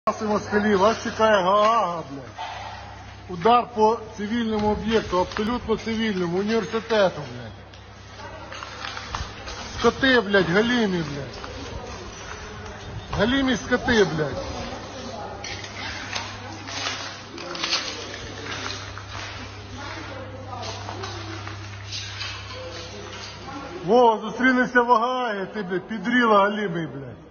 Москалі, вас чекає Гаага, блядь. Удар по цивільному об'єкту, абсолютно цивільному, університету, блядь. Скоти, блядь, галімі, блядь. Галімі скоти, блядь. Во, зустрінемося в Гаагі, ти, блядь, підріла галімий, блядь.